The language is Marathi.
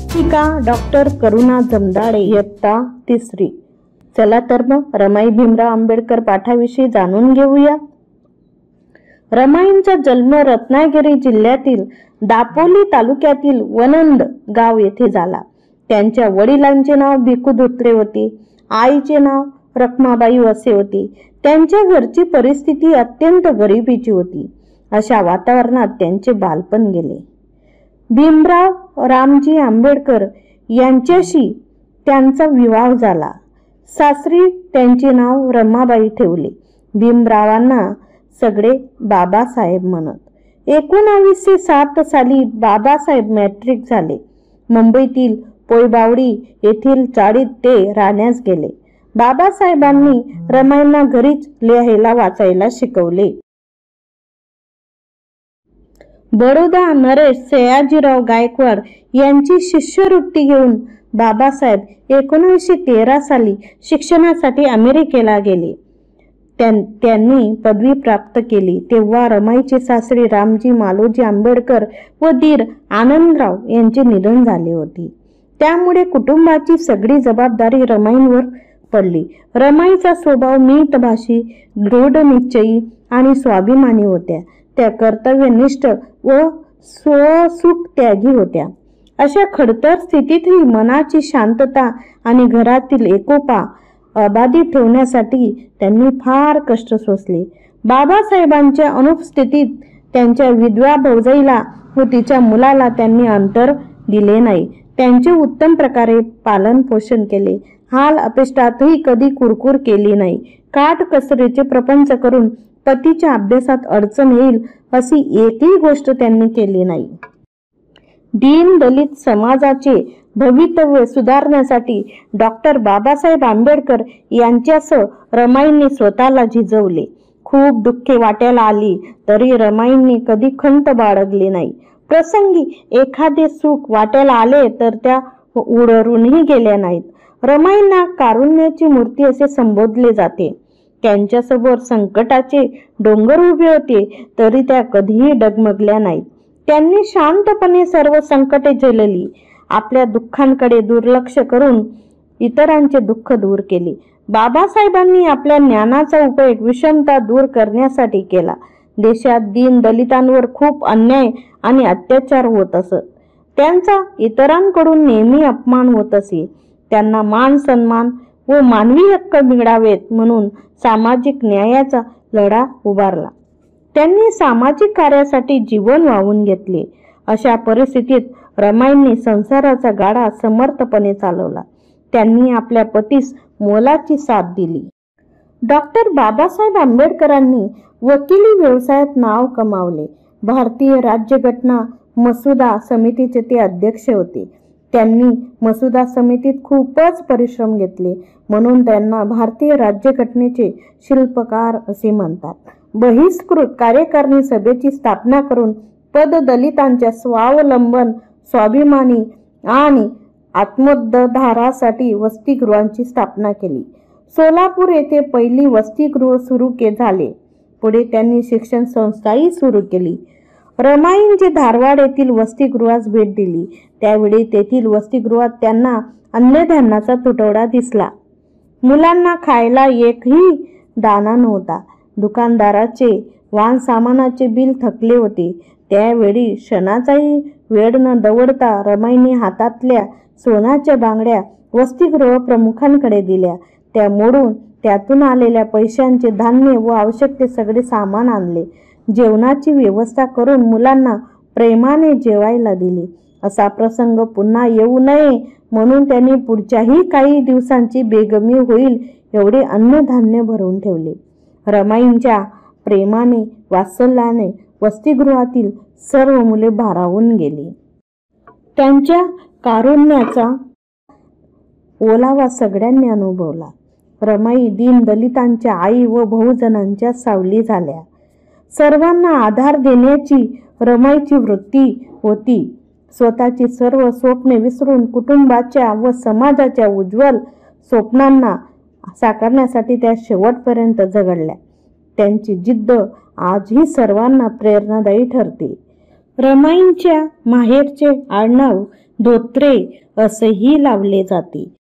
लेखिका डॉक्टर करुणा जमदाडे, इयत्ता 3री। चला तर मग रमाई भीमराव आंबेडकर पाठाविषयी जाणून घेऊया। रमाईंचा जन्म रत्नागिरी जिल्ह्यातील दापोली तालुक्यातील वनंद गाव येथे झाला। त्यांच्या वडिलांचे नाव भिकू धोत्रे होते, आईचे नाव रखमाबाई असे होते। त्यांच्या घरची परिस्थिती अत्यंत गरिबीची होती। अशा वातावरणात त्यांचे बालपण गेले। भीमराव रामजी आंबेडकर यांच्याशी त्यांचा विवाह झाला। सासरी त्यांचे नाव रमाबाई ठेवले। भीमरावांना सगळे बाबासाहेब म्हणत। 1907 साली बाबासाहेब मॅट्रिक झाले। मुंबईतील पोयबावडी येथील चाळीत ते राहण्यास गेले। बाबासाहेबांनी रमाईंना घरीच लिहायला वाचायला शिकवले। बडोदा नरेश सयाजीराव गायकवाड यांची शिष्यवृत्ती घेऊन बाबासाहेब 1913 साली शिक्षणासाठी अमेरिकेला गेले। त्यांनी पदवी प्राप्त केली तेव्हा रमाईचे सासरे रामजी मालोजी आंबेडकर व दीर आनंदराव यांचे निधन झाले होते। त्यामुळे कुटुंबाची सगळी जबाबदारी रमाईंवर पडली। रमाईचा स्वभाव मितभाषी, दृढनिश्चयी आणि स्वाभिमानी होत्या। त्या कर्तव्यनिष्ठ व स्वसुख त्यागी होत्या। अशा खडतर स्थितीतही मनाची शांतता आणि घरातील एकोपा अबाधित ठेवण्यासाठी त्यांनी फार कष्ट सोसले। बाबासाहेबांच्या अनुपस्थितीत त्यांच्या विधवा भाऊजाईला व तिच्या मुलाला त्यांनी अंतर दिले नाही। त्यांचे उत्तम प्रकारे पालन पोषण केले। हाल अपेष्टातही कधी कुरकुर केली नाही। काटकसरीचे प्रपंच करून पतीच्या अभ्यासात अडचण येईल अशी एकही गोष्ट त्यांनी केली नाही। दीन दलित समाजाचे भवितव्य सुधारण्यासाठी डॉक्टर बाबासाहेब आंबेडकर यांच्यासह रमाईंनी स्वतःला झिजवले। खूप दुःखे वाट्याला आली तरी रमाईंनी कधी खंत बाळगली नाही। प्रसंगी एखादे सुख वाट्याला आले तर त्या उडरूनही गेल्या नाहीत। रमाईंना कारुण्याची मूर्ती असे संबोधले जाते। त्यांच्यासमोर संकटाचे डोंगर उभे होते तरी त्या कधीही डगमगल्या नाहीत। त्यांनी शांतपणे सर्व संकटे झेलली। आपल्या दुःखांकडे दुर्लक्ष करून इतरांचे दुःख दूर केले। बाबासाहेबांनी आपल्या ज्ञानाचा उपयोग विषमता दूर करण्यासाठी केला। देशात दीन दलितांवर खूप अन्याय आणि अत्याचार होत असत। त्यांचा इतरांकडून नेहमी अपमान होत असे। त्यांना मान सन्मान व मानवी हक्क मिळावेत म्हणून सामाजिक न्यायाचा लढा उभारला। त्यांनी सामाजिक कार्यासाठी जीवन वाहून घेतले। अशा परिस्थितीत रमाईंनी संसाराचा गाडा समर्थपणे चालवला। त्यांनी आपल्या पतीस मोलाची साथ दिली। डॉक्टर बाबासाहेब आंबेडकरांनी वकिली व्यवसायात नाव कमावले। भारतीय राज्यघटना मसुदा समितीचे ते अध्यक्ष होते। त्यांनी मसुदा समितीत खूपच परिश्रम घेतले म्हणून त्यांना भारतीय राज्यघटनेचे शिल्पकार असे म्हणतात। बहिष्कृत कार्यकारिणी सभेची स्थापना करून पददलितांच्या स्वावलंबन, स्वाभिमानी आणि आत्मोद्धारासाठी वसतिगृहांची स्थापना केली। सोलापूर येथे पहिली वसतिगृह सुरू झाले। पुढे त्यांनी शिक्षण संस्थाही सुरू केली। रमाईंचे धारवाड येथील वसतिगृहास भेट दिली। त्यावेळी तेथील वसतिगृहात त्यांना अन्नधान्याचा तुटवडा दिसला। मुलांना खायला एकही दाणा नव्हता। दुकानदाराचे वाहन सामानाचे बिल थकले होते। त्यावेळी क्षणाचाही वेळ न दवडता रमाईंनी हातातल्या सोन्याच्या बांगड्या वसतिगृह प्रमुखांकडे दिल्या। त्या मोडून त्यातून आलेल्या पैशांचे धान्य व आवश्यक ते सगळे सामान आणले। जेवणाची व्यवस्था करून मुलांना प्रेमाने जेवायला दिली। असा प्रसंग पुन्हा येऊ नये म्हणून त्यांनी पुढच्याही काही दिवसांची बेगमी होईल एवढे अन्नधान्य भरून ठेवले। रमाईंच्या प्रेमाने वात्सल्याने वसतिगृहातील सर्व मुले भारावून गेली। त्यांच्या कारुण्याचा ओलावा सगळ्यांनी अनुभवला। रमाई दीन दलितांच्या आई व बहुजनांच्या सावली झाल्या। सर्वांना आधार देण्याची रमाईची वृत्ती होती। स्वतःची सर्व स्वप्ने विसरून कुटुंबाच्या व समाजाच्या उज्ज्वल स्वप्नांना साकारण्यासाठी त्या शेवटपर्यंत झगडल्या। त्यांची जिद्द आजही सर्वांना प्रेरणादायी ठरते। रमाईंच्या माहेरचे आडनाव धोत्रे असेही लावले जाते.